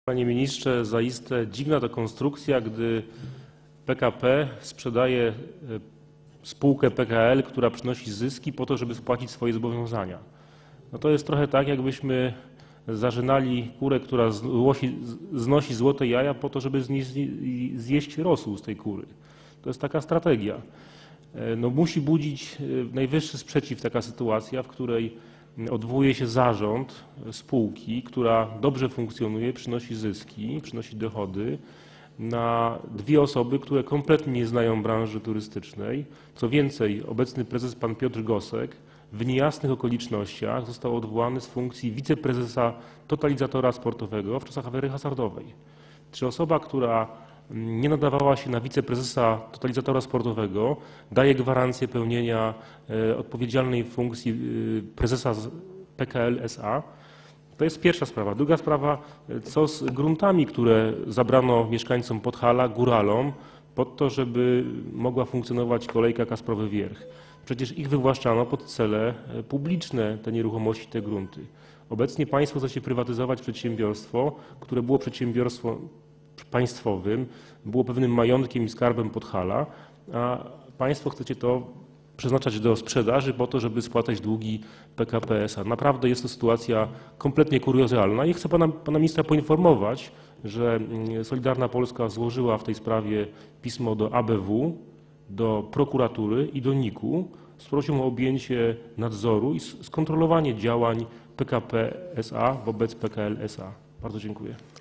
Panie ministrze, zaiste dziwna to konstrukcja, gdy PKP sprzedaje spółkę PKL, która przynosi zyski po to, żeby spłacić swoje zobowiązania. No to jest trochę tak, jakbyśmy zażynali kurę, która znosi złote jaja po to, żeby zjeść rosół z tej kury. To jest taka strategia. No, musi budzić najwyższy sprzeciw taka sytuacja, w której odwołuje się zarząd spółki, która dobrze funkcjonuje, przynosi zyski, przynosi dochody, na dwie osoby, które kompletnie nie znają branży turystycznej. Co więcej, obecny prezes pan Piotr Gosek w niejasnych okolicznościach został odwołany z funkcji wiceprezesa totalizatora sportowego w czasach afery hazardowej. Czy osoba, która nie nadawała się na wiceprezesa totalizatora sportowego, daje gwarancję pełnienia odpowiedzialnej funkcji prezesa PKL SA? To jest pierwsza sprawa. Druga sprawa, co z gruntami, które zabrano mieszkańcom Podhala, góralom, po to, żeby mogła funkcjonować kolejka Kasprowy Wierch. Przecież ich wywłaszczano pod cele publiczne, te nieruchomości, te grunty. Obecnie państwo chcecie prywatyzować przedsiębiorstwo, które było przedsiębiorstwem państwowym, było pewnym majątkiem i skarbem Podhala, a państwo chcecie to przeznaczać do sprzedaży po to, żeby spłacać długi PKP SA. Naprawdę jest to sytuacja kompletnie kuriozalna i chcę pana ministra poinformować, że Solidarna Polska złożyła w tej sprawie pismo do ABW, do prokuratury i do NIK-u z prośbą o objęcie nadzoru i skontrolowanie działań PKP SA wobec PKL SA. Bardzo dziękuję.